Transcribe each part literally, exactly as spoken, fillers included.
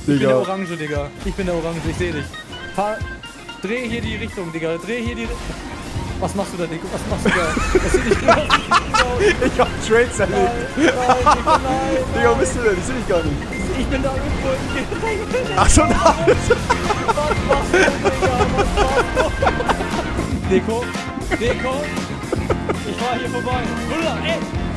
Ich bin der Orange, Digga. Ich bin der Orange, ich seh dich. Fahr, dreh hier die Richtung, Digga. Dreh hier die... Was machst du da, Digga? Was machst du da? Das sieht nicht gut aus. Ich hab Trades erlebt. Nein, nein, Digga, nein. Digga, wo bist du denn? Ich seh dich gar nicht. Ich bin da irgendwo. Ach so, da. Was machst du, Digga? Was machst du? Deko, Deko. Ich fahr hier vorbei. Bruder, ey.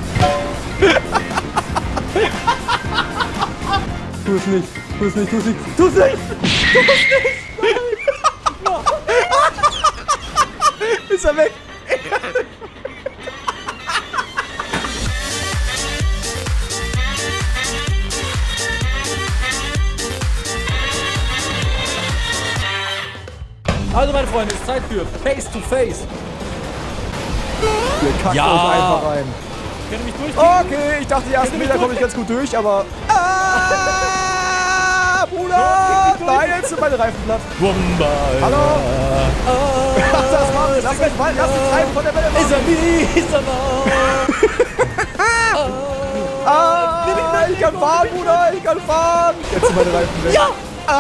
Tu es nicht. Tu es nicht, tu es nicht. Tu es nicht. Tu es nicht. Nein. Ist er weg? Also meine Freunde, es ist Zeit für Face to Face. Ihr kackt Ja. euch einfach rein. Könnt ihr mich durchgehen? Okay, ich dachte, die ersten Könnt ihr Meter mich komme ich ganz gut durch, aber... Ah, Bruder! Nein, jetzt sind meine Reifen platt. Bomba. Hallo? Ach, das war... Lass mich mal, lass mich rein von der Welle. Ist er wie, ist er noch? Ah, ich kann fahren, Bruder, ich kann fahren. Jetzt sind meine Reifen weg. Ja! Ah!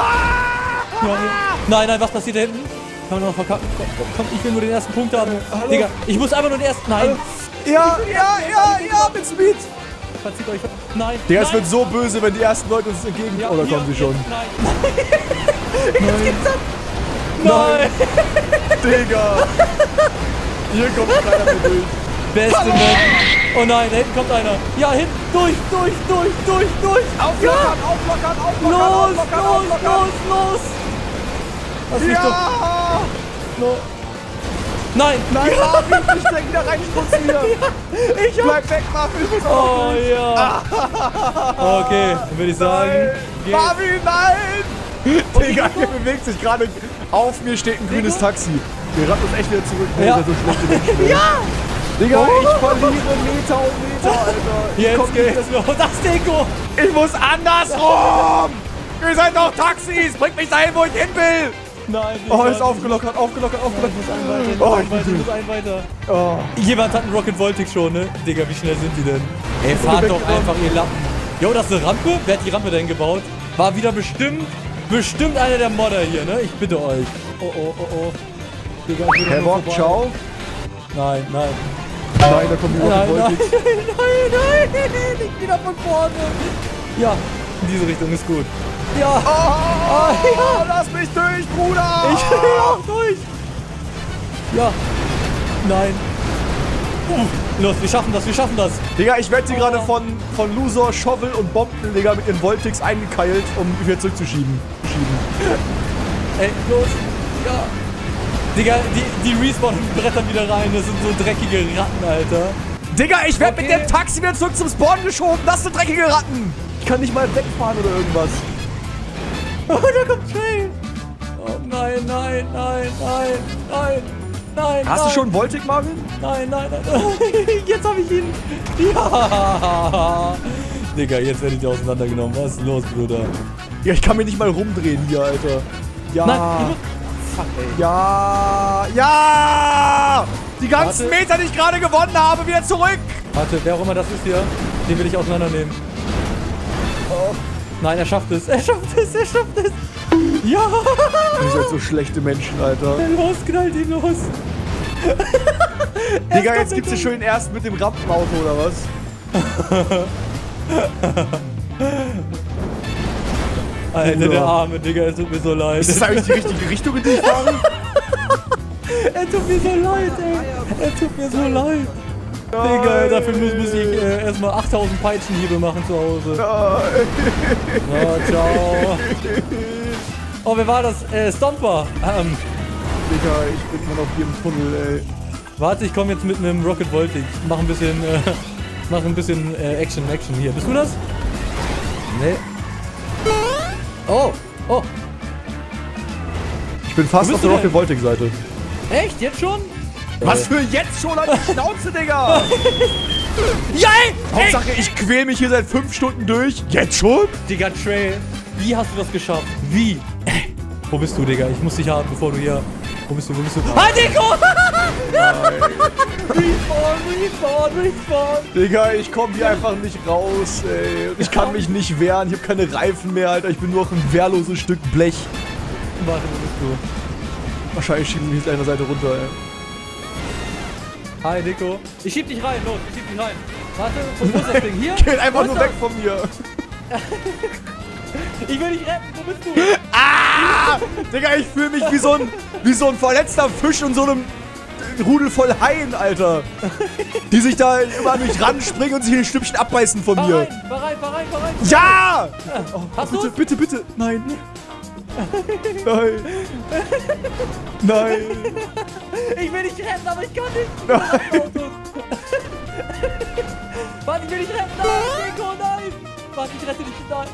Nein, nein, was passiert da hinten? Kann man noch verkacken? Komm, komm, ich will nur den ersten Punkt haben. Hallo? Digga, ich muss einfach nur den ersten... Nein. Ja, ja, ja, ja, mit Speed. Verzieht euch. Nein. Digga, es nein. wird so böse, wenn die ersten Leute uns entgegen... Ja, Oder hier, kommen sie hier, schon? Nein. Jetzt geht's ab. Nein. Digga. Hier kommt keiner mehr durch. Beste Mensch. Oh nein, da hinten kommt einer. Ja, hinten. Durch, durch, durch, durch, durch. Auflockern, auflockern, auflockern, Los, auflockern, los, auflockern. los, los. Lass mich doch. Ja! No. Nein. Nein, Marvin, ich denke wieder reinschmutzen hier. Ich hab... Bleib weg, Marvin, ich muss Oh auch durch. ja. Okay, dann würde ich sagen... Nein. geh- Marvin, nein! Digga, hier bewegt sich gerade. Auf mir steht ein grünes Taxi. Wir ratten uns echt wieder zurück. Nee, Ja. ist ja so schlechte Menschen. Ja! Digga, ich verliere Meter um Meter, Alter. Ich Jetzt komm geht's nicht- los. Das Deko. Ich muss andersrum! Ihr seid doch Taxis! Bringt mich dahin, wo ich hin will! Nein. Oh, Digga. ist aufgelockert, aufgelockert, aufgelockert. Ich muss einen weiter, ich Oh, muss ich einen weiter, bin ich muss einen weiter. Oh. Jemand hat einen Rocket Voltic schon, ne? Digga, wie schnell sind die denn? Ey, bin fahrt doch weggekommen. einfach, ihr Lappen. Jo, das ist eine Rampe? Wer hat die Rampe denn gebaut? War wieder bestimmt, bestimmt einer der Modder hier, ne? Ich bitte euch. Oh, oh, oh, oh. Digga, ich will Herr doch nur Bock, vorbei. ciao. Nein, nein. Nein, da kommen die Nein, Rocket nein, Voltics. nein, nein, nicht wieder von vorne. Ja, in diese Richtung ist gut. Ja, Oh, lass mich durch, Bruder! ich will auch durch. Ja, nein. Uh, los, wir schaffen das, wir schaffen das. Digga, ich werde hier Oh. gerade von, von Loser, Shovel und Bomben, Digga, mit ihren Voltics eingekeilt, um wieder zurückzuschieben. Schieben. Ey, los. Ja. Digga, die, die respawnen brettern wieder rein. Das sind so dreckige Ratten, Alter. Digga, ich werde Okay. mit dem Taxi wieder zurück zum Spawn geschoben. Das sind dreckige Ratten. Ich kann nicht mal wegfahren oder irgendwas. Oh, da kommt Trail. Oh nein, nein, nein, nein, nein, nein. Hast nein. du schon einen Voltic, Marvin? Nein, nein, nein. Jetzt hab ich ihn. Ja. Digga, jetzt werde ich auseinandergenommen. Was ist los, Bruder? Ja, ich kann mich nicht mal rumdrehen hier, Alter. Ja. Nein, ich muss... Fuck, ey. Ja. Ja. Die ganzen Warte. Meter, die ich gerade gewonnen habe, wieder zurück. Warte, wer auch immer das ist hier, den will ich auseinandernehmen. Oh. Nein, er schafft es. Er schafft es, er schafft es. Ja. Ihr seid so schlechte Menschen, Alter. Los, knallt ihn los. Digga, kommt jetzt gibt's hier der schön den ersten mit dem Rampenauto, oder was? Alter, Bruder. der Arme, Digga, er tut mir so leid. Ist das eigentlich die richtige Richtung, in die ich fahre? Er tut mir so leid, ey. Er tut mir so leid. Digga, dafür muss, muss ich äh, erstmal achttausend Peitschenhiebe machen zu Hause. Ja, ciao. Oh, wer war das? Äh, Stomper. Ähm, Digga, ich bin immer noch hier im Tunnel, ey. warte, ich komme jetzt mit einem Rocket Voltic. Mach ein bisschen, äh, mach ein bisschen äh, Action, Action hier. Bist du das? Nee. Oh, oh. Ich bin fast Wo auf bist der du Rocket Voltic Seite. Echt? Jetzt schon? Was für jetzt schon an die Schnauze, Digga? Ja, ey! Hauptsache, ich quäl mich hier seit fünf Stunden durch. Jetzt schon? Digga, Trail, wie hast du das geschafft? Wie? Ey, wo bist du, Digga? Ich muss dich haben, bevor du hier... Wo bist du, wo bist du? Ah, Deko! Respawn, respawn, respawn. Digga, ich komme hier einfach nicht raus, ey. Und ich kann mich nicht wehren. Ich habe keine Reifen mehr, Alter. Ich bin nur noch ein wehrloses Stück Blech. Warte, wo bist du? Wahrscheinlich schieben wir mich gleich einer Seite runter, ey. Hi, Nico. Ich schieb dich rein, los, ich schieb dich rein. Warte, wo ist das Ding? Hier? Geht einfach Wo nur ist weg das? von mir. Ich will dich retten, wo bist du? Ah! Digga, ich fühle mich wie so, ein, wie so ein verletzter Fisch in so einem Rudel voll Haien, Alter. Die sich da immer an mich ranspringen und sich ein Stückchen abbeißen von Fahr mir. rein, fahr rein, fahr rein, fahr rein. Ja! Oh, Hast bitte, du's? bitte, bitte. Nein. Nein. Nein. Ich will dich retten, aber ich kann nicht. Nein. Warte, ich will dich retten. Nein, Nico, nein. Warte, ich rette dich. Nein.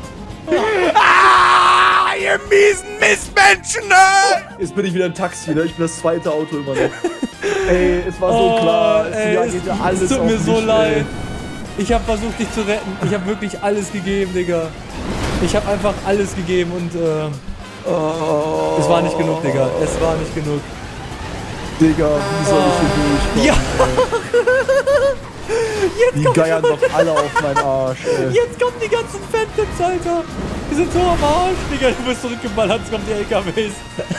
Ah, ihr miesen Mistmenschen, ey! Jetzt bin ich wieder im Taxi, ne? Ich bin das zweite Auto immer noch. Ey, es war so Oh, klar. Es, ey, ja, es, geht ja alles es tut auf mir mich, so ey. leid. Ich habe versucht, dich zu retten. Ich habe wirklich alles gegeben, Digga. Ich habe einfach alles gegeben und äh, Oh. es war nicht genug, Digga. Es war nicht genug. Digga, wie soll ich hier durchkommen? Ja. Die geiern doch alle auf meinen Arsch, ey. Jetzt kommen die ganzen Phantoms, Alter. Die sind so am Arsch. Digga, du bist zurückgeballert, jetzt kommen die L K Ws.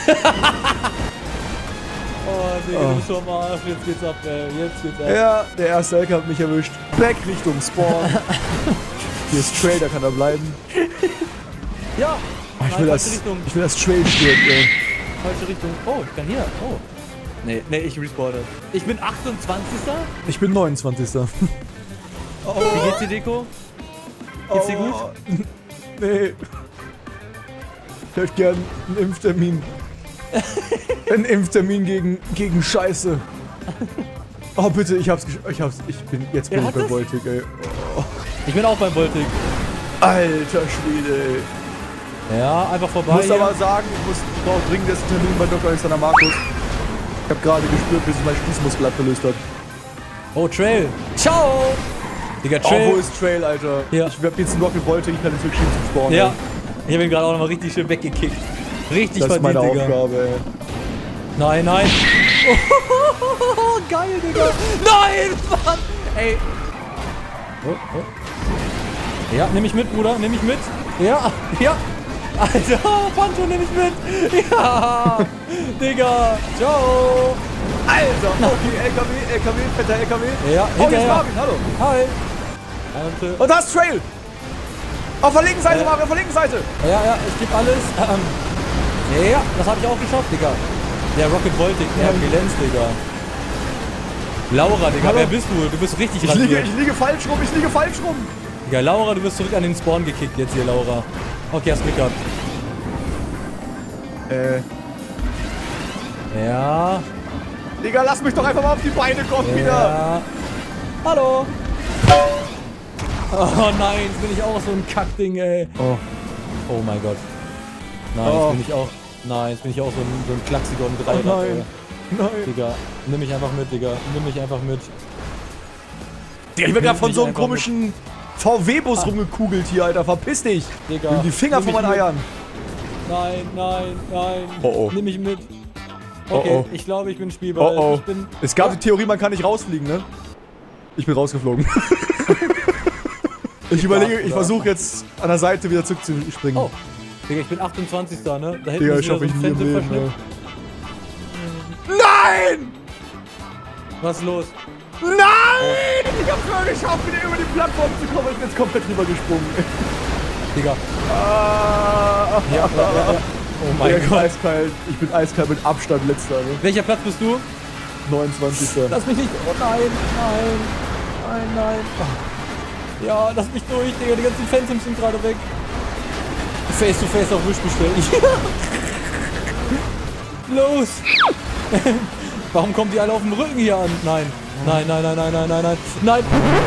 Oh, Digga, Oh. du bist so am Arsch. Jetzt geht's ab, ey. Jetzt geht's ab. Ja, der erste L K hat mich erwischt. Back Richtung Spawn. Hier ist Trail, da kann er bleiben. Ja. Oh, ich, Nein, will falsche das, Richtung. ich will das Trail stirbt, ey. Falsche Richtung. Oh, ich kann hier. Oh. Nee, nee, ich respawne. Ich bin achtundzwanzigster Ich bin neunundzwanzigster Oh. Wie geht's dir, Deko? Geht's dir gut? Oh, nee. Ich hätte gern einen Impftermin. Einen Impftermin gegen, gegen Scheiße. Oh, bitte, ich hab's gesch- ich hab's, ich bin, jetzt bin Wer ich hat bei das? Voltic, ey. Oh, Ich bin auch beim Voltic. alter Schwede, ey. Ja, einfach Ich vorbei. muss hier. aber sagen, ich muss, ich brauche dringend jetzt einen Termin bei Doktor Alexander Markus. Ich hab gerade gespürt, wie sich mein Spießmuskel abgelöst hat. Oh, Trail. Ciao. Digga, Oh, Trail. wo ist Trail, Alter? Ja. Ich hab jetzt einen Rocket Voltic, ich kann jetzt wirklich zum Spawn. Ja. ey. Ich hab ihn gerade auch nochmal richtig schön weggekickt. Richtig Das ist verdient, meine Digga. Aufgabe, ey. Nein, nein. Oh, geil, Digga. Nein, Mann. Ey. Oh, oh. Ja, nimm mich mit, Bruder. Nimm mich mit. Ja, ja. Alter, Pancho, nimm mich mit. Ja. Digga. Ciao. Alter, okay, L K W, L K W, fetter L K W. Ja, Oh, hier ist hinterher. Marvin, hallo. Hi. Und, äh, Und da ist Trail. Auf der linken Seite, Äh. Marvin, auf der linken Seite. ja, ja, ich geb alles. Ähm, ja, das habe ich auch geschafft, Digga. Der Rocket Voltic, der hat glänzt, Digga. Laura, Digga, Hallo. wer bist du? Du bist richtig Ich liege, rasiert. ich liege falsch rum, ich liege falsch rum. Digga, Laura, du bist zurück an den Spawn gekickt jetzt hier, Laura. Okay, hast Glück gehabt. Äh, Ja. Digga, lass mich doch einfach mal auf die Beine kommen wieder. Ja. Hallo. Oh nein, jetzt bin ich auch so ein Kackding, ey. Oh. Oh mein Gott. Nein, Oh. jetzt bin ich auch. Nein, jetzt bin ich auch so ein, so ein Klaxigon Oh Dreirad, nein. ey. Nein. Digga, nimm mich einfach mit, Digga. Nimm mich einfach mit. Digga, ich bin gerade von mich so einem einfach komischen V W-Bus rumgekugelt hier, Alter. Verpiss dich. Digga. Nimm die Finger nimm von mich meinen mit. Eiern. Nein, nein, nein. Oh, oh. Nimm mich mit. Okay, Oh, oh. ich glaube, ich bin Spielball. Oh, oh. Ich bin. Es gab die Theorie, man kann nicht rausfliegen, ne? Ich bin rausgeflogen. Ich überlege, ich versuche jetzt an der Seite wieder zurückzuspringen. Oh. Digga, ich bin achtundzwanzigster ne? Da hinten Digga, ist ich wieder hoffe, so ich ein nie im Phantom Leben, Verschnitt. ey. Nein! Was ist los? Nein! Ich hab's nur geschafft, wieder über die Plattform zu kommen. Ich bin jetzt komplett drüber gesprungen. Digga. Ah, Ja, ja, ja, ja. Oh mein Digga, ich bin Gott. eiskalt. Ich bin eiskalt mit Abstand letzter, ne? Welcher Platz bist du? neunundzwanzigster Lass mich nicht. Oh nein, nein. Nein, nein. Ah. Ja, lass mich durch, Digga. Die ganzen Phantoms sind gerade weg. Face to face auf Wish bestellen. Los! Warum kommen die alle auf dem Rücken hier an? Nein. Nein, nein, nein, nein, nein, nein, nein. Nein!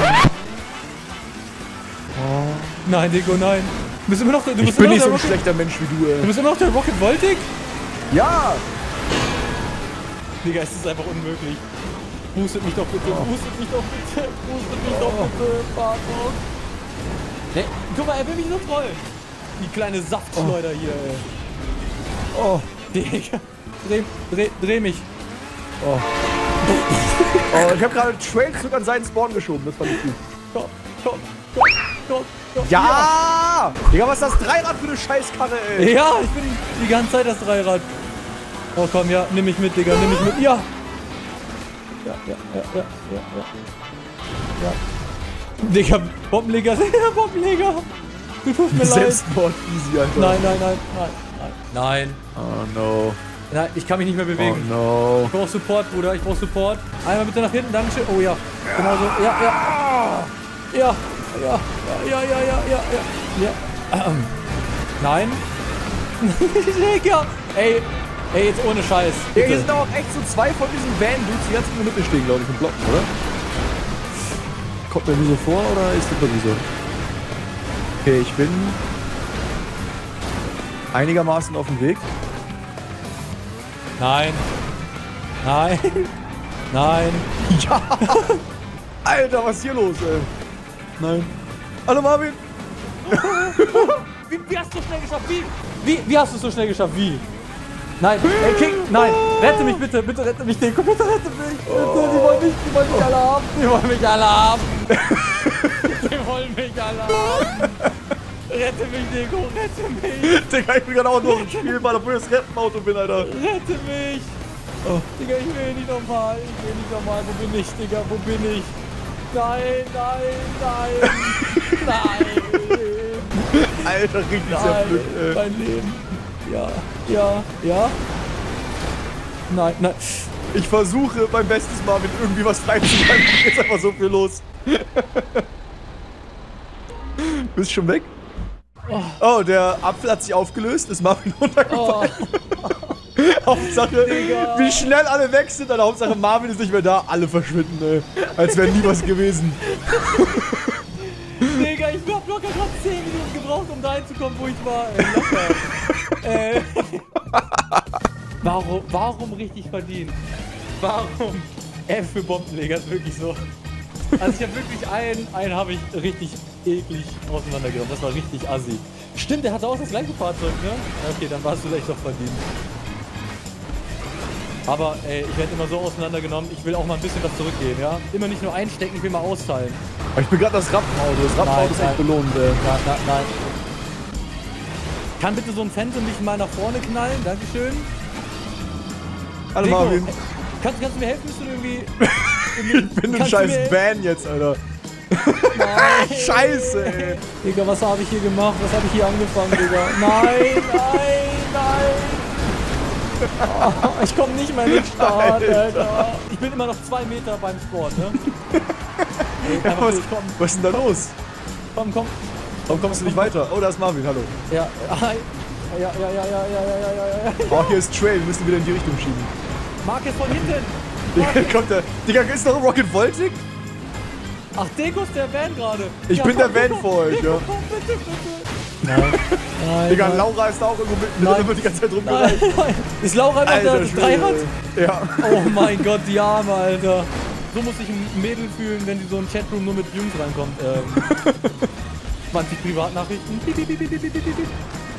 Nein, Dico, nein. Du bist immer noch der, du Ich bist bin immer nicht noch so der ein Rocket, schlechter Mensch wie du, Du ey. bist immer noch der Rocket Voltic? Ja! Digga, es ist einfach unmöglich. Boostet mich doch bitte, boostet mich doch bitte, boostet mich doch bitte, Vater. Ne, guck mal, er will mich so trollen. Die kleine Saftschleuder hier, ey. Oh. Digga, dreh, dreh, dreh mich. Oh. Oh, ich habe gerade Trail zurück an seinen Spawn geschoben. Das fand ich gut. Komm, komm, komm, komm, komm. Ja! ja! Digga, was ist das Dreirad für eine Scheißkarre, ey? Ja, ich bin die ganze Zeit das Dreirad. Oh komm, ja, nimm mich mit, Digga, nimm mich mit. Ja! Ja, ja, ja, ja, ja, ja. Ja. Digga, Bombenleger, Bombenleger. Du tust mir leid. Selbstmord easy, Alter. Nein, nein, nein, nein, nein. Nein. Oh no. Nein, ich kann mich nicht mehr bewegen. Oh no. Ich brauch Support, Bruder, ich brauch Support. Einmal bitte nach hinten, Dankeschön. Oh ja, genau so. Ja, ja. Ja, ja, ja, ja, ja, ja, ja, ja. ja. Ähm. Nein. Digga. Ey, ey, jetzt ohne Scheiß. Ja, Bitte. hier sind auch echt so zwei von diesen Van-Dudes, die ganz in der Mitte stehen, glaube ich, und blocken, oder? Kommt mir nur so vor, oder ist das wirklich so? Okay, ich bin einigermaßen auf dem Weg. Nein. Nein. Nein. Ja! Alter, was ist hier los, ey? Nein. Hallo Marvin! Wie, wie hast du so schnell geschafft? Wie? Wie, wie hast du es so schnell geschafft? Wie? Nein, ey, King, nein, rette mich bitte, bitte rette mich, Deko, bitte rette mich, bitte, die wollen mich, die wollen mich alle haben, die wollen mich alle haben, die wollen mich alle haben, rette mich, Deko, rette mich, Digga, ich bin gerade auch noch ein Spielball, obwohl ich das Rettenauto bin, Alter. rette mich, oh. Digga, ich will nicht nochmal, ich will nicht nochmal, wo bin ich, Digga, wo bin ich, nein, nein, nein, nein, Alter, richtig nein, zerpflückt, ey. mein Leben. Ja, ja, ja. Nein, nein. Ich versuche mein Bestes, Marvin, irgendwie was freizuschreiben. Jetzt ist einfach so viel los. Bist du schon weg? Oh. Oh, der Apfel hat sich aufgelöst. Ist Marvin runtergefallen. Oh. Hauptsache, Digga. wie schnell alle weg sind. Aber Hauptsache, Marvin ist nicht mehr da. Alle verschwinden, ey. Als wäre nie was gewesen. Digga, ich hab locker gerade zehn Minuten gebraucht, um dahin zu kommen, wo ich war. Ey, locker. äh. Warum, warum richtig verdient? Warum? F für Bombenleger, ist wirklich so. Also ich habe wirklich einen, einen habe ich richtig eklig auseinandergenommen. Das war richtig assi. Stimmt, der hatte auch das gleiche Fahrzeug, ne? Okay, dann war es vielleicht doch verdient. Aber ey, ich werde immer so auseinandergenommen, ich will auch mal ein bisschen was zurückgeben, ja? Immer nicht nur einstecken, ich will mal austeilen. Ich bin gerade das Rappenauto. Das Rappenauto ist echt belohnt, ey. Nein, nein, nein. Kann bitte so ein Phantom mich mal nach vorne knallen? Dankeschön. Hallo Deko, Marvin. Kannst, kannst du mir helfen? Bist du irgendwie... Ich bin ein scheiß Van jetzt, Alter. Nein. Scheiße, ey. Digga, was habe ich hier gemacht? Was habe ich hier angefangen, Digga? Nein, nein, nein. Oh, ich komme nicht mehr in den Start, Alter. Alter. Ich bin immer noch zwei Meter beim Sport, ne? Ey, Ja, was, durch, komm. was ist denn da los? Komm, komm. Warum kommst du nicht weiter? Oh, da ist Marvin, hallo. Ja, hi. Ja, ja, ja, ja, ja, ja, ja, ja, ja. Oh, hier ist Trail, wir müssen wieder in die Richtung schieben. Marcus von hinten. Digga, kommt der. Digga, ist noch Rocket Voltic? Ach, Deko ist der Van gerade. Ich ja, bin komm, der Van Deko, vor euch, Deko, ja. Komm, bitte, bitte. Nein, nein. Digga, nein. Laura ist da auch irgendwo mit. Nein. Da wird die ganze Zeit rumgereicht. Nein, nein. Ist Laura noch Alter, das Schwede, Dreirad? ey. Ja. Oh mein Gott, die Arme, Alter. So muss sich ein Mädel fühlen, wenn die so in Chatroom nur mit Jungs reinkommt. Ähm, zwanzig Privatnachrichten. Piep, piep, piep, piep, piep, piep, piep.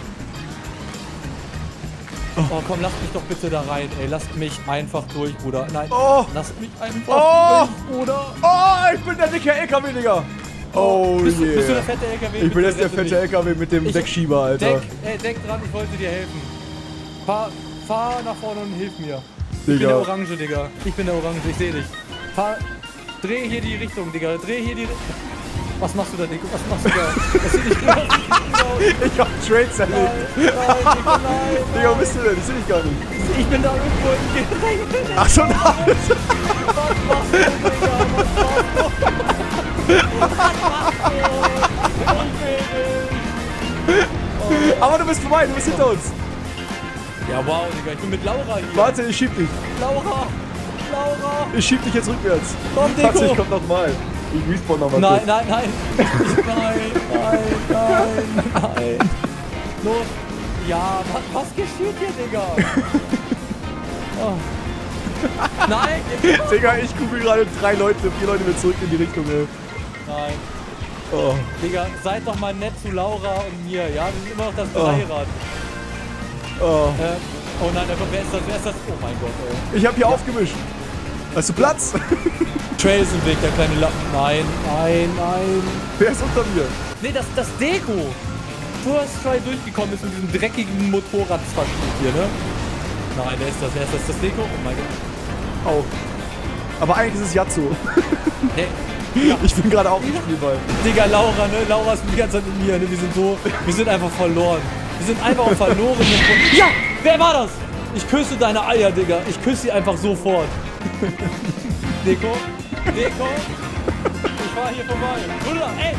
Oh komm, lasst mich doch bitte da rein, ey. Lasst mich einfach durch, Bruder. Nein, Oh. lasst mich einfach Oh. durch, Bruder. Oh, ich bin der dicke L K W, Digga. Oh, bist, du, yeah. bist du der fette L K W? Ich bin Bitte jetzt der rette fette mich. L K W mit dem Ich- Deckschieber, Alter. Denk, ey, denk dran, ich wollte dir helfen. Fahr, fahr nach vorne und hilf mir. Ich bin Digga. der Orange, Digga. Ich bin der Orange, ich seh dich. Fahr, dreh hier die Richtung, Digga. Dreh hier die Richtung. Was machst du da, Digga? Was machst du da? Das sieht nicht gut aus. Das sieht nicht gut aus. Ich hab Trades Nein, erlebt. nein, Digga, nein, Digga, wo nein. bist du denn? Ich seh dich gar nicht. Ich bin da irgendwo im Gedränge. Ach so, da. Was machst du, Digga? Was machst du? Was machst du? Ich will nicht. Aber du bist vorbei, du bist hinter uns. Ja, wow, Digga, ich bin mit Laura hier. Warte, ich schieb dich. Laura! Laura! Ich schieb dich jetzt rückwärts. Komm, Deko! Warte, ich komm nochmal. Ich respawn nochmal. Nein, nein, nein! Ich, nein, nein, nein, nein! Los! Ja, was, was geschieht hier, Digga? Oh. Nein! Digga, ich gucke gerade drei Leute, vier Leute mit zurück in die Richtung, ey. Nein! Oh. Digga, seid doch mal nett zu Laura und mir, ja? Wir sind immer noch das Oh. Dreirad. Oh. Äh, Oh nein, wer ist das? Wer ist das? Oh mein Gott, ey. Ich hab hier ja. aufgemischt. Hast du Platz? Trail ist im Weg, der kleine Lappen. Nein, nein, nein. Wer ist unter mir? Nee, das das Deko. First Try durchgekommen ist mit diesem dreckigen Motorradverschnitt hier, ne? Nein, wer ist das? Wer ist das? Das Deko? Oh mein Gott. Oh. Aber eigentlich ist es Yazzo. Hey. Ja. Ich bin gerade auch im Spielball. Digga, Laura, ne? Laura ist die ganze Zeit mit mir, ne? Wir sind so, wir sind einfach verloren. Wir sind einfach auf verloren. Ja! Wer war das? Ich küsse deine Eier, Digga. Ich küsse sie einfach sofort. Deko? Deko? Ich fahr hier vorbei. Bruder, ey!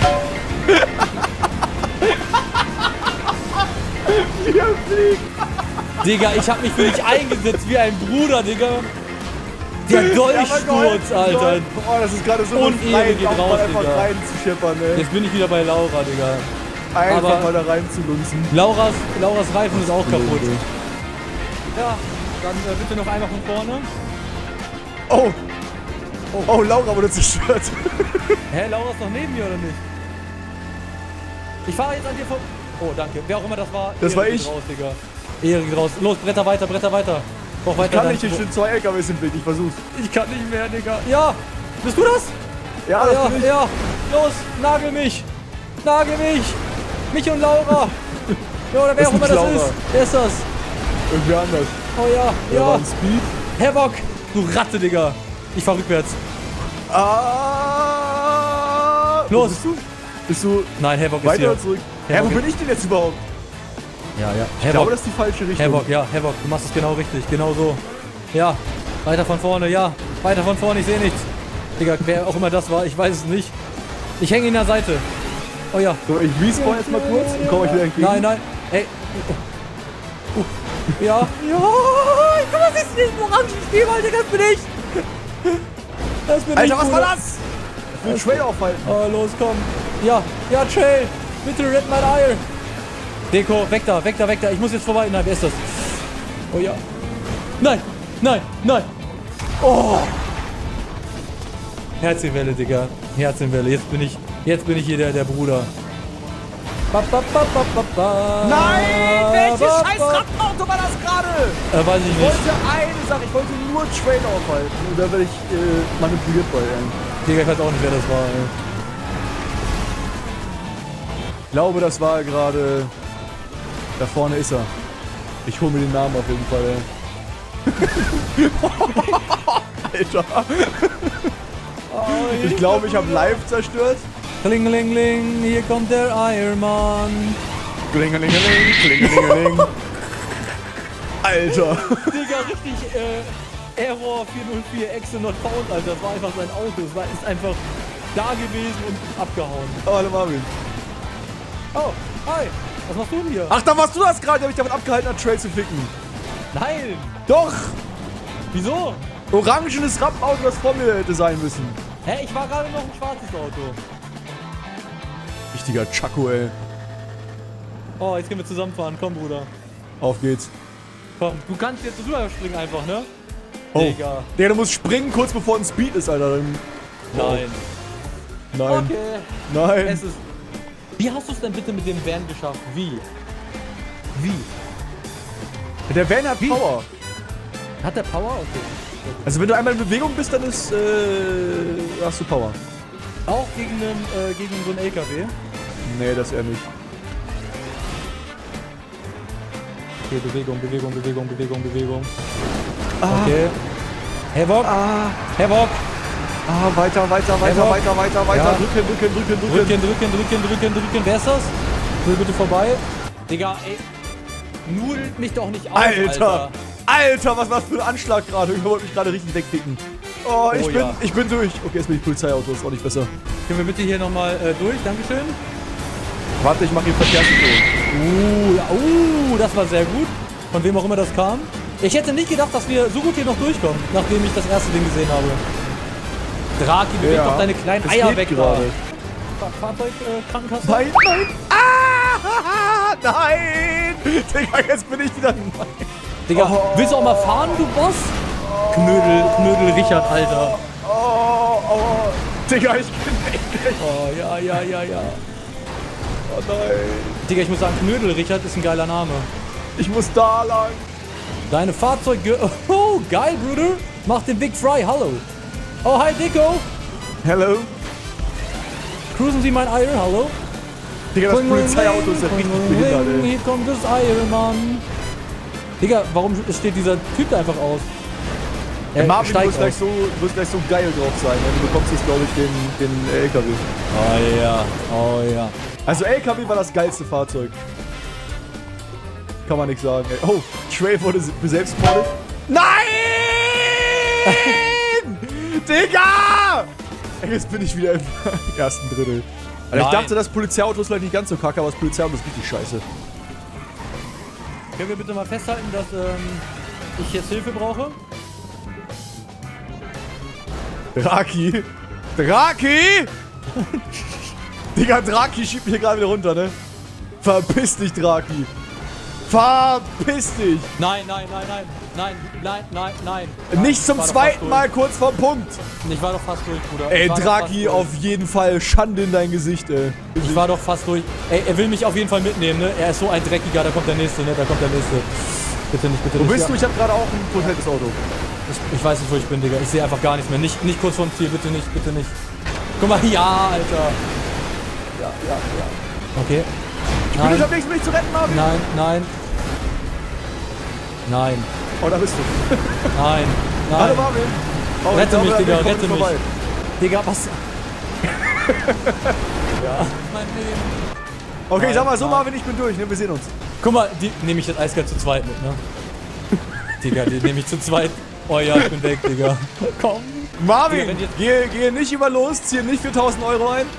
Wir fliegen! Digga, ich hab mich für dich eingesetzt wie ein Bruder, Digga. Der Dolchsturz, Alter. Oh, das ist gerade so Unehre geht raus, mal einfach Digga. rein zu scheppern, ey. Jetzt bin ich wieder bei Laura, Digga. Einfach Aber mal da rein zu lunzen. Lauras, Lauras Reifen ist auch kaputt. Ja, dann äh, bitte noch einmal von vorne. Oh. Oh, oh Laura wurde zerstört. Hä, Laura ist noch neben mir, oder nicht? Ich fahre jetzt an dir vor... Oh, danke. Wer auch immer das war. Das Ehre war geht ich. Raus, Digga. Ehre geht raus. Los, Bretter weiter, Bretter weiter. Noch weiter. Ich kann dann. nicht, hier stehen zwei L K Ws im Weg, ich versuch's. Ich kann nicht mehr, Digga. Ja, bist du das? Ja, Ah, das ja, bin ich. ja. Los, nagel mich. Nagel mich. Mich und Laura. Ja, oder wer Das auch immer ist das Laura. ist. Wer ist das? Irgendwie anders. Oh ja, Der war ja. ein Speed. Havoc, du Ratte, Digga. Ich fahr rückwärts. Ah! Los. Wo bist du? Bist du Nein, Havoc ist weiter hier. oder zurück? Ja, wo Havoc. bin ich denn jetzt überhaupt? Ja, ja. Ich glaube, das ist die falsche Richtung. Havoc, ja, Havoc, du machst es genau richtig, genau so. Ja, weiter von vorne, ja, weiter von vorne, ich sehe nichts. Digga, wer auch immer das war, ich weiß es nicht. Ich hänge in der Seite. Oh ja. So, ich respawn jetzt mal kurz und komme euch wieder entgegen. Nein, nein, ey. Uh. Uh. Ja. Ja, ich kann das jetzt nicht orangen Spielball, Digga, das bin ich. Das bin Alter, ich, was war Bruder. das? Ich will Trail aufhalten. Oh, los, komm. Ja, ja, Trail. Bitte red my eye. Deko, weg da, weg da, weg da. Ich muss jetzt vorbei. Nein, wer ist das? Oh ja. Nein, nein, nein. Oh. Herzinwelle, Digga. Herzinwelle. Jetzt bin ich, jetzt bin ich hier der, der Bruder. Ba, ba, ba, ba, ba, ba. Nein! Welches Ba, scheiß ba. Rattenauto war das gerade? Äh, weiß ich Ich nicht. wollte eine Sache, ich wollte nur Trail aufhalten. Und da werde ich äh, manipuliert bei ihm. Digga, ich weiß auch nicht, wer das war, ey. Ich glaube, das war gerade... Da vorne ist er. Ich hole mir den Namen auf jeden Fall, ey. Alter. Oh, Ich glaube, ich habe live zerstört. Klingelingeling, hier kommt der Ironman. Klingelingeling, klingelingeling. Alter. Digga, richtig, äh, Error vier null vier, Excel not found, Alter. Das war einfach sein Auto. Es war, ist einfach da gewesen und abgehauen. Oh, hallo Marvin. Oh, hi. Was machst du denn hier? Ach, da warst du das gerade, der mich davon abgehalten hat, Trail zu ficken. Nein. Doch. Wieso? Orangenes Rappenauto, das vor mir hätte sein müssen. Hä, ich war gerade noch ein schwarzes Auto. Richtiger Chaco, ey. Oh, jetzt können wir zusammenfahren. Komm, Bruder. Auf geht's. Komm, du kannst jetzt drüber springen einfach, ne? Oh. Digga. Digga, du musst springen, kurz bevor ein Speed ist, Alter. Dann- Nein. Nein. Okay. Nein. Es ist... Wie hast du es denn bitte mit dem Van geschafft? Wie? Wie? Der Van hat Power. Hat der Power? Okay. Also wenn du einmal in Bewegung bist, dann ist, äh, hast du Power. Auch gegen, einen, äh, gegen so einen L K W? Nee, das eher nicht. Okay, Bewegung, Bewegung, Bewegung, Bewegung, Bewegung. Ah, Okay. Havoc, ah, Havoc. ah, weiter, weiter, weiter, Havoc. weiter, weiter, weiter. Ja. Drücken, drücken, drücken, drücken. Drücken, drücken, drücken, drücken, drücken. Wer ist das? Will bitte vorbei. Digga, ey. Nudelt mich doch nicht auf, Alter. Alter. Alter, was war das für ein Anschlag gerade? Ich wollte mich gerade richtig wegpicken. Oh, ich Oh, bin, ja. ich bin durch. Okay, jetzt bin ich Polizeiauto, ist auch nicht besser. Können wir bitte hier nochmal äh, durch? Dankeschön. Warte, ich mache hier Verkehrsmittel. Uh, ja, uh, das war sehr gut. Von wem auch immer das kam. Ich hätte nicht gedacht, dass wir so gut hier noch durchkommen, nachdem ich das erste Ding gesehen habe. Draki, beweg Ja, doch deine kleinen das Eier geht weg gerade. da. Fahr Fahrzeug, äh, Krankenkasse. Nein, nein. Ah, nein. Digga, jetzt bin ich wieder... Digga, Oh. willst du auch mal fahren, du Boss? Knödel, Knödel Richard, Alter. Oh, oh. Digga, ich bin weg. Oh, ja, ja, ja, ja. Oh nein. Digga, ich muss sagen, Knödel Richard ist ein geiler Name. Ich muss da lang. Deine Fahrzeuge... Oh, geil, Bruder. Mach den Big Fry, hallo. Oh, hi, Dicko. Hello. Cruisen Sie mein Eier, hallo. Digga, das Polizeiauto ist ja richtig behindert, ey. Hier kommt das Eier, Mann. Digga, warum steht dieser Typ da einfach aus? Er Marvin, du wirst, gleich so, du wirst gleich so geil drauf sein, ne? Du bekommst jetzt, glaube ich, den, den L K W. Oh ja, oh ja. Also L K W war das geilste Fahrzeug. Kann man nicht sagen, ey. Oh, Trey wurde selbstmordet. Nein! Digga! Ey, jetzt bin ich wieder im ersten Drittel. Also ich dachte, das Polizeiauto ist vielleicht nicht ganz so kacke, aber das Polizeiauto ist richtig scheiße. Können wir bitte mal festhalten, dass ähm, ich jetzt Hilfe brauche? Draki! Draki! Digga, Draki schiebt mich hier gerade wieder runter, ne? Verpiss dich, Draki! Verpiss dich! Nein, nein, nein, nein, nein, nein, nein, nein. Nicht zum zweiten Mal kurz vorm Punkt! Ich war doch fast durch, Bruder. Ey, Draki, auf jeden Fall Schande in dein Gesicht, ey. Ich war doch fast durch. Ey, er will mich auf jeden Fall mitnehmen, ne? Er ist so ein Dreckiger, da kommt der Nächste, ne? Da kommt der Nächste. Bitte nicht, bitte nicht. Wo bist ja. du? Ich hab gerade auch ein potentes Auto. Ich, ich weiß nicht, wo ich bin, Digga. Ich sehe einfach gar nichts mehr. Nicht, nicht kurz vorm Ziel, bitte nicht, bitte nicht. Guck mal, ja, Alter. Ja, ja, ja. Okay. Ich bin unterwegs, um mich zu retten, Marvin. Nein, nein. Nein. Oh, da bist du. Nein, nein. Hallo, Marvin. Oh, rette glaube, mich, Digga, rette mich. Vorbei. Digga, was? Ja. Mein Leben. Okay, nein, sag mal so, nein. Marvin, ich bin durch, ne? Wir sehen uns. Guck mal, die nehme ich jetzt eiskalt zu zweit mit, ne? Digga, die nehme ich zu zweit. Oh ja, ich bin weg, Digga. Komm. Marvin, Digga, jetzt... geh, geh nicht über los, zieh nicht für tausend Euro ein.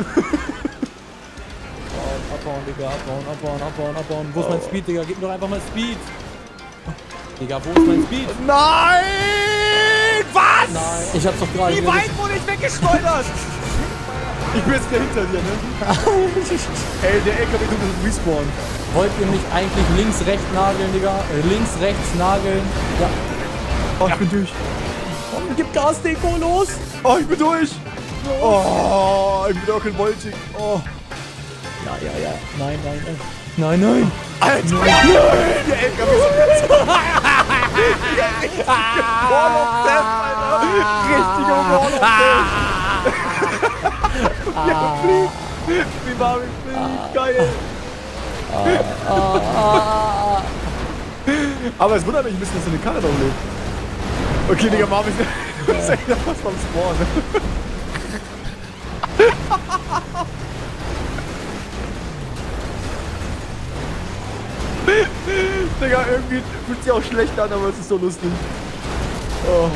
Abbauen, Digga, abbauen, abbauen, abbauen, abbauen. Wo ist oh. mein Speed, Digga? Gib mir doch einfach mal Speed. Digga, wo ist mein Speed? Nein! Was? Nein, ich hab's doch gerade. Wie weit wurde ich weggeschleudert? Ich bin jetzt wieder hinter dir, ne? Ey, der L K W tut das Respawn. Wollt ihr mich eigentlich links, rechts nageln, Digga? Äh, links, rechts nageln? Ja. Oh, ich bin durch. Oh, gib Gas, Deko, los! Oh, ich bin durch! Oh, ich bin auch kein Voltig. Oh. Ja, ja, ja. Nein, nein, nein. Nein, nein. Alter, nein! Der L K W ist jetzt... Richtige Wall of Death, Alter! Richtige Wall of Death! Ja, fliegt! Wie war ich fliegt? Geil! Aber es wundert mich ein bisschen, dass so eine Karre noch lebt. Okay, Digga, Marvin, du bist echt noch was vom Spawn. Digga, irgendwie fühlt sich auch schlecht an, aber es ist so lustig. Oh.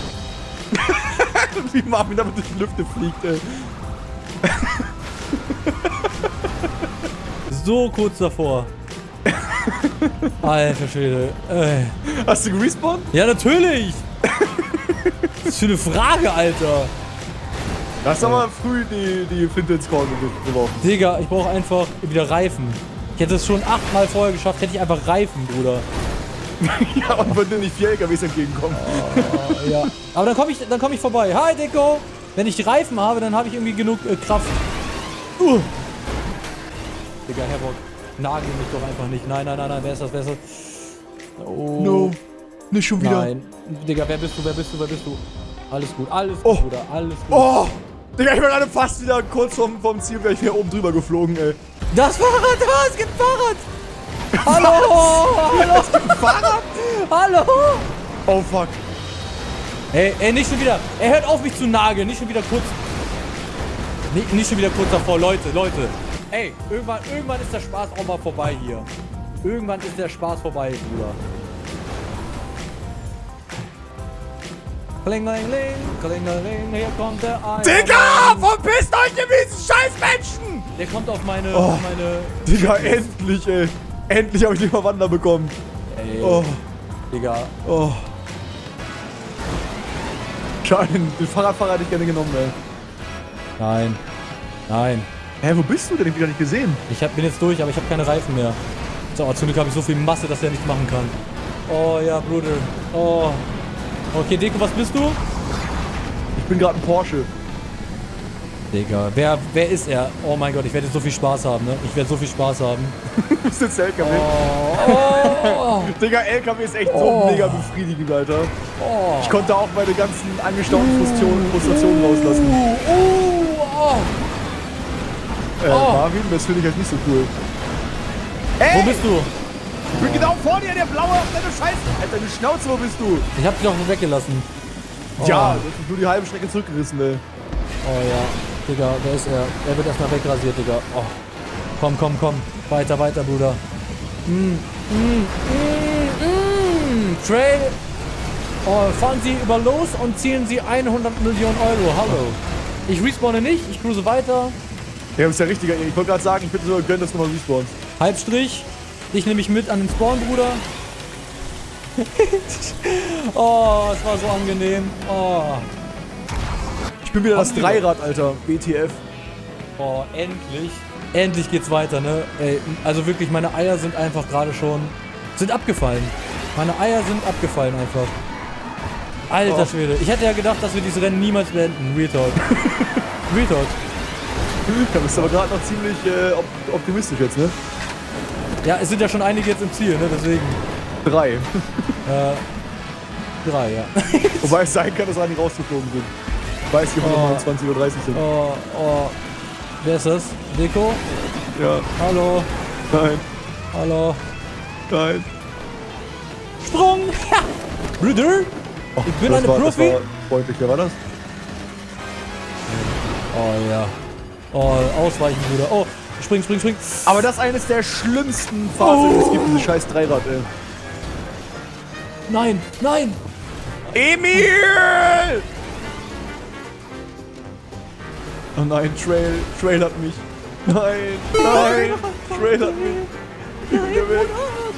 Wie Marvin damit durch die Lüfte fliegt, ey. So kurz davor. Alter Schwede. Ey. Hast du gerespawnt? Ja, natürlich. Was ist für eine Frage, Alter. Du hast aber früh die, die Flinte ins Korn geworfen. Digga, ich brauche einfach wieder Reifen. Ich hätte es schon achtmal vorher geschafft, hätte ich einfach Reifen, Bruder. Ja, und wenn dir nicht vier L K Ws entgegenkommen. Oh, ja. Aber dann komme ich, dann komm ich vorbei. Hi, Deko. Wenn ich die Reifen habe, dann habe ich irgendwie genug äh, Kraft. Uh. Digga, Herbock, nagel mich doch einfach nicht. Nein, nein, nein, nein, wer ist das, wer ist das? Oh. No, nicht schon wieder. Nein. Digga, wer bist du, wer bist du, wer bist du? Alles gut, alles gut, oh. Bruder, alles gut. Oh, Digga, ich bin gerade fast wieder kurz vom, vom Ziel, wäre ich wieder oben drüber geflogen, ey. Das Fahrrad, da, es gibt ein Fahrrad. Hallo, hallo. Es gibt ein Fahrrad? Hallo. Oh, fuck. Ey, ey, nicht schon wieder. Er hört auf, mich zu nageln. Nicht schon wieder kurz. Nicht, nicht schon wieder kurz davor, Leute, Leute. Ey, irgendwann, irgendwann ist der Spaß auch mal vorbei hier. Irgendwann ist der Spaß vorbei, Bruder. Klingeling, klingeling, hier kommt der Eier. Digga, verpisst euch, ihr miesen Scheißmenschen! Der kommt auf meine, oh, auf meine... Digga, endlich, ey. Endlich habe ich den Verwandler bekommen. Ey, oh. Digga. Oh. Schade, den Fahrradfahrer hätte ich gerne genommen, ey. Nein. Nein. Hä, wo bist du denn? Ich hab dich gar nicht gesehen. Ich hab, bin jetzt durch, aber ich habe keine Reifen mehr. So, zum Glück habe ich so viel Masse, dass er nichts machen kann. Oh ja, Bruder. Oh. Okay, Deko, was bist du? Ich bin gerade ein Porsche. Digga, wer, wer ist er? Oh mein Gott, ich werde jetzt so viel Spaß haben, ne? Ich werde so viel Spaß haben. Du bist jetzt der L K W. Oh, oh, Digga, L K W ist echt so Oh. mega befriedigend, Alter. oh. Ich konnte auch meine ganzen angestauten Frustrationen, Frustrationen rauslassen. Oh, oh. Äh, Oh. Marvin, das finde ich halt nicht so cool. Ey, Wo bist du? ich bin genau vor dir, der blaue auf deine Scheiße. Alter, deine Schnauze, wo bist du? Ich hab dich doch weggelassen. Oh. Ja, du hast nur die halbe Strecke zurückgerissen, ey. Oh ja. Digga, wer ist er? Er wird erstmal wegrasiert, Digga. Oh. Komm, komm, komm. Weiter, weiter, Bruder. Mm, mm, mm, mm. Trail. Oh, fahren Sie über los und zielen Sie hundert Millionen Euro. Hallo. Ich respawne nicht, ich cruise weiter. Ja, ist ja richtiger. Ich wollte gerade sagen, ich bitte sogar gönnen, dass du mal respawnst. Halbstrich. Dich nehme ich mit an den Spawn, Bruder. Oh, es war so angenehm. Oh. Ich bin wieder das Haben die Dreirad, Alter. B T F. Oh, endlich. Endlich geht's weiter, ne? Ey, also wirklich, meine Eier sind einfach gerade schon... Sind abgefallen. Meine Eier sind abgefallen einfach. Alter Oh. Schwede. Ich hätte ja gedacht, dass wir dieses Rennen niemals beenden. Real Talk. Real Talk. Da bist du aber gerade noch ziemlich äh, op optimistisch jetzt, ne? Ja, es sind ja schon einige jetzt im Ziel, ne? Deswegen. Drei. Äh, drei, ja. Wobei es sein kann, dass einige rausgeflogen sind. Ich weiß nicht, ob wir Oh. noch neunundzwanzig Uhr dreißig sind. Oh, oh. Wer ist das? Deko? Ja. Hallo? Nein. Hallo? Nein. Sprung! Ja! Bruder? Oh, Ich bin das eine war, Profi. Das war freundlich. Wer war das? Oh ja. Oh, ausweichen, Bruder. Oh, spring, spring, spring. Aber das ist eines der schlimmsten Fahrzeuge, die es gibt, dieses scheiß Dreirad, ey. Nein, nein! Emil! Oh nein, Trail. Trail hat mich. Nein, nein. Trail hat mich. Ich bin hier weg.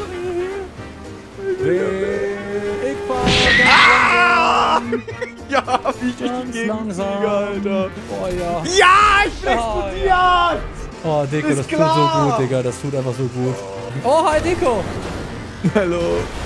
Ich fahr Ah! Ja, wie ich ganz gegen langsam. Fliege, Alter. Oh ja. Ja, ich bin Oh, explodiert! Oh, Deko, Ist das tut klar. so gut, Digga. Das tut einfach so gut. Oh, hi, Deko. Hallo.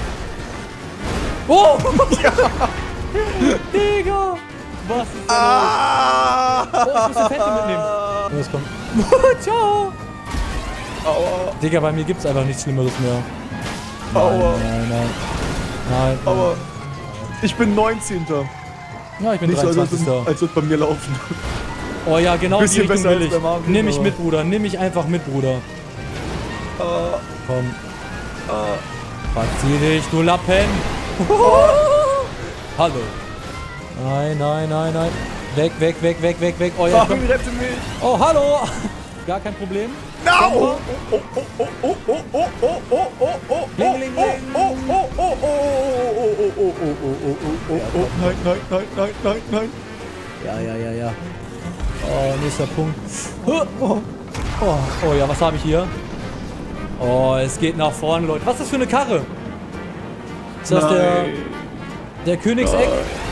Oh! Ja. Digga. Was ist denn Ah! los? Oh, ich muss die Fette mitnehmen. Los, komm. Ciao. Aua, Digga, bei mir gibt's einfach nichts Schlimmeres mehr. aua, Nein, nein, nein. Nein. aua. Ich bin neunzehnter. Ja, ich bin Nicht so, als würde dreiundzwanzigster als würde bei mir laufen. Oh ja, genau die Bisschen Richtung besser will als ich. bei Marvin, Nimm mich aber- mit, Bruder. Nimm mich einfach mit, Bruder. Ah, Komm. ah. Verzieh dich, du Lappen. Hallo. Nein, nein, nein, nein. Weg, weg, weg, weg, weg, weg. Oh ja, komm. Marvin, rette mich! Oh, hallo. Gar kein Problem. No! Komm, Oh, oh, oh, oh, oh, oh, oh, oh, oh, oh, Bling, bling, bling. oh, oh, oh, oh, oh, oh, oh, oh, oh, oh, oh, oh, oh, nein, nein, nein, nein, nein, nein. Ja, ja, ja, ja. Oh, nächster Punkt. Oh, oh, oh, oh ja, was habe ich hier? Oh, es geht nach vorne, Leute. Was ist das für eine Karre? Ist das der, der Königseck?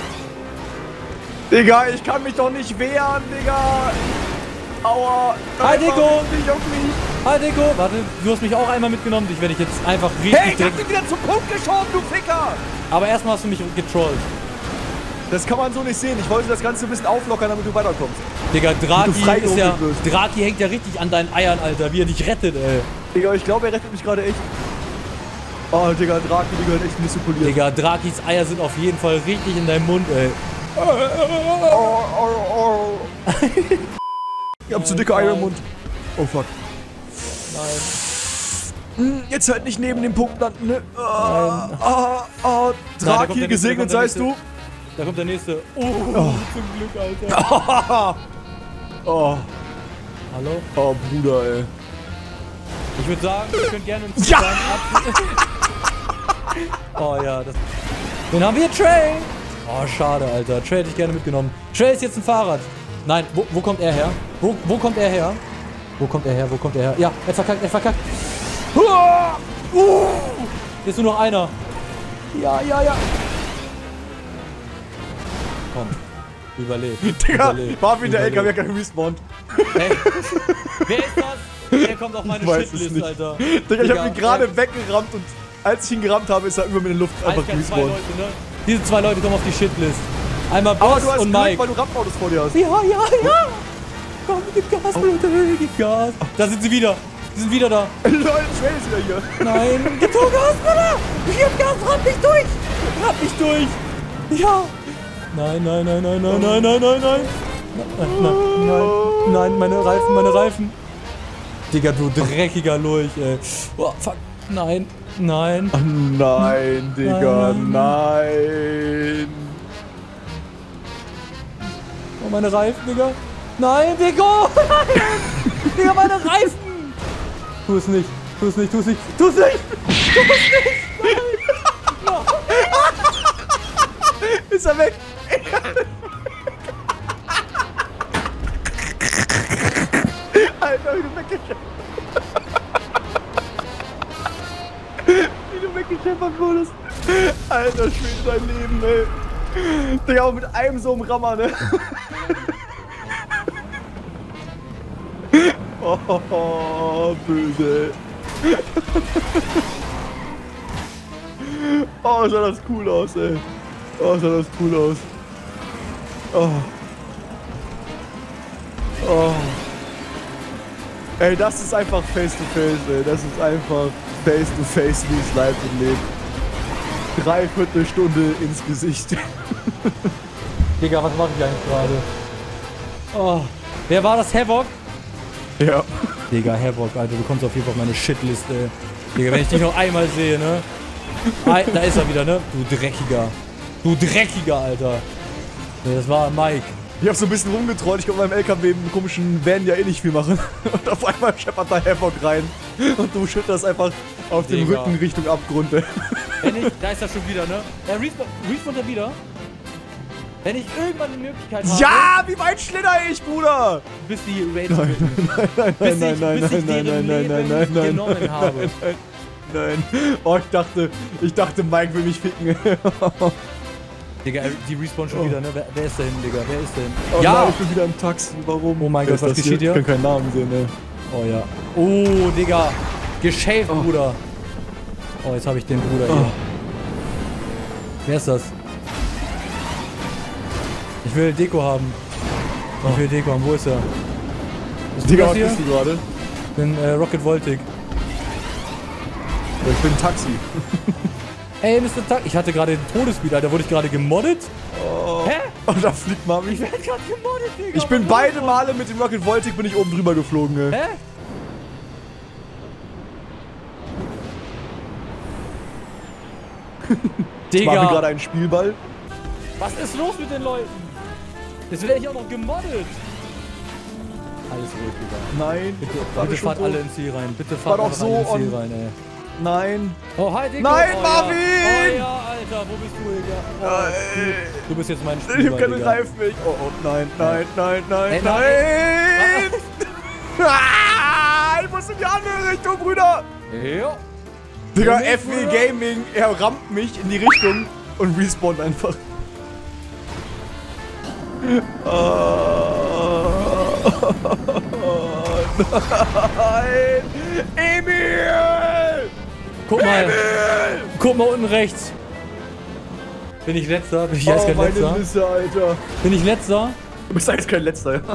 Digga, ich kann mich doch nicht wehren, Digga. Aua. Hi, Nein, Deko. Mann, nicht auf mich. Hi, Deko. Warte, du hast mich auch einmal mitgenommen. Ich werde dich jetzt einfach richtig Hey, ich hab direkt... dich wieder zum Punkt geschoben, du Ficker. Aber erstmal hast du mich getrollt. Das kann man so nicht sehen. Ich wollte das Ganze ein bisschen auflockern, damit du weiterkommst. Digga, Draki ist ja... freigerufen wirst. Draki hängt ja richtig an deinen Eiern, Alter. Wie er dich rettet, ey. Digga, ich glaube, er rettet mich gerade echt. Oh, Digga, Draki, die gehört echt manipuliert. Digga, Drakis Eier sind auf jeden Fall richtig in deinem Mund, ey. Oh, oh, oh. Ich hab zu dicke Eier im Mund. Oh, fuck. Nein. Hm, jetzt halt nicht neben dem Punkt landen, ne? Ah, Nein. ah, ah. Nein, da kommt Draki, der nächste, gesegnet da kommt seist der du. Da kommt der nächste. Oh, zum Glück, Alter. Oh, Hallo? oh, Bruder, ey. Ich würde sagen, ihr könnt gerne uns Ja! Oh ja, das... Den haben wir, Trey! Oh, schade, Alter. Trey hätte ich gerne mitgenommen. Trey ist jetzt ein Fahrrad. Nein, wo, wo kommt er her? Wo, wo kommt er her? Wo kommt er her? Wo kommt er her? Ja, er verkackt, er verkackt. Uh, hier ist nur noch einer. Ja, ja, ja. Komm. Überlebt. Digga, Überlebt. Marvin, der L K W Überlebt. hat gerade respawned. Hey. Wer ist das? Der kommt auf meine Ich weiß es Shitlist, nicht. Alter. Digga, ich hab ihn gerade ey, weggerammt und als ich ihn gerammt habe, ist er über mir in der Luft einfach Eiskalt, zwei respawned. Leute, ne? Diese zwei Leute kommen auf die Shitlist. Einmal Aber Boss du hast und Glück, Mike. weil du Rampenautos vor dir hast. Ja, ja, ja. komm, gib Gas, Bruder, gib Gas. Da sind sie wieder. Die sind wieder da. Leute, Schwell ist wieder hier. Nein, gib doch Gas, Bruder. Gib Gas, ramm mich durch. Ramm mich durch. Ja. Nein, nein, nein, nein, nein, nein, nein, nein, nein. Nein, nein, nein, nein, meine Reifen, meine Reifen. Digga, du dreckiger Lurch, ey. Oh, fuck. Nein, nein. Oh nein, Digga, Nein. nein. Oh, meine Reifen, Digga. Nein, Digga. Nein. Digga, meine Reifen. Tu es nicht, tu es nicht, tu es nicht, tu es nicht. Tu es nicht. Nein. Ist er weg? Alter, wie du weggeschäppert. Wie du weggeschäppert wurdest. Alter, Schwede, dein Leben, ey. Digga, auch mit einem so einem Rammer, ne? Oh, böse. Oh, sah das cool aus, ey. Oh, sah das cool aus. Oh. Oh. Ey, das ist einfach face to face, ey. Das ist einfach face to face, wie es live und lebt. Dreiviertel Stunde ins Gesicht. Digga, was mache ich eigentlich gerade? Oh. Wer war das? Havoc? Ja. Digga, Havoc, Alter, du kommst auf jeden Fall auf meine Shitliste, ey. Digga, wenn ich dich noch einmal sehe, ne? Ah, da ist er wieder, ne? Du Dreckiger. Du Dreckiger, Alter. Nee, das war Mike. Ich hab so ein bisschen rumgetrollt. Ich glaube, beim L K W mit dem komischen Van ja eh nicht viel machen. Und auf einmal scheppert da Havoc rein. Und du schütterst einfach auf dem Digga. Rücken Richtung Abgrund. Wenn ich, da ist er schon wieder, ne? Er respawnt er wieder. Wenn ich irgendwann die Möglichkeit habe... Ja, wie weit schlitter ich, Bruder? Bis die Rage Nein, nein, bis nein, ich, nein, bis ich nein, deren nein, nein, Leben nein, nein, genommen nein, habe. nein, nein, nein. Oh, ich dachte, ich dachte, Mike will mich ficken. Digga, die respawnen schon Oh. wieder, ne? Wer, wer ist da hinten, Digga? Wer ist da hinten? Oh Ja! nein, ich bin wieder im Taxi. Warum? Oh mein Wer Gott, ist was das geschieht hier? Ich kann keinen Namen sehen, ne? Oh ja. Oh, Digga. Geschäft, Oh. Bruder. Oh, jetzt habe ich den Bruder hier. Oh. Wer ist das? Ich will Deko haben. Ich will Deko haben. Wo ist er? Bist du Digga, das was hier? bist du gerade? Ich bin äh, Rocket Voltic. Ich bin ein Taxi. Ey, Mister Tuck, ich hatte gerade den Todesspieler, da wurde ich gerade gemoddet. Oh. Hä? Oh, da fliegt Mami. Ich werde gerade gemoddet, Digga. Ich bin Was beide los? Male mit dem Rocket Voltic bin ich oben drüber geflogen, ey. Hä? Ich mache gerade Digga, einen Spielball. was ist los mit den Leuten? Jetzt werde ich auch noch gemoddet. Alles ruhig, Digga. Nein. Bitte, War bitte das schon fahrt so? alle ins Ziel rein. Bitte War fahrt doch einfach so alle ins Ziel on- rein, ey. Nein. Oh, hi, Digga. Nein, oh, Marvin! Ja. Oh ja, Alter, wo bist du, Digga? Oh, Äh, du, du bist jetzt mein Ich Spieler, hab keine Digga. Reifen mehr. Oh, oh, nein, nein, nein, nein, Ey, nein. nein. Ah, ich muss in die andere Richtung, Brüder. Ja. Digga, Ja, F W Bruder. Gaming, er rammt mich in die Richtung und respawnt einfach. Oh, nein. Emil! Guck mal, Emil! guck mal unten rechts. Bin ich letzter? Bin ich jetzt Oh, kein meine letzter? Nüsse, Alter. Bin ich letzter? Du bist jetzt kein Letzter, ja?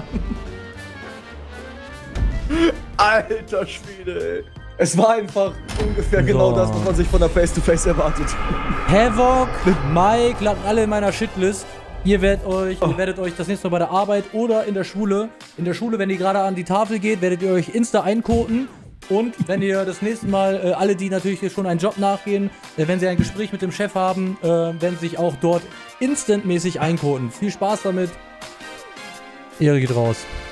Alter Schwede, ey. Es war einfach ungefähr So. genau das, was man sich von der Face-to-Face erwartet. Havoc, Mike, landen alle in meiner Shitlist. Ihr werdet euch, Oh. ihr werdet euch das nächste Mal bei der Arbeit oder in der Schule, in der Schule, wenn ihr gerade an die Tafel geht, werdet ihr euch Insta einkoten. Und wenn ihr das nächste Mal, äh, alle, die natürlich hier schon einen Job nachgehen, äh, wenn sie ein Gespräch mit dem Chef haben, äh, werden sich auch dort instantmäßig einkoten. Viel Spaß damit. Ehre geht raus.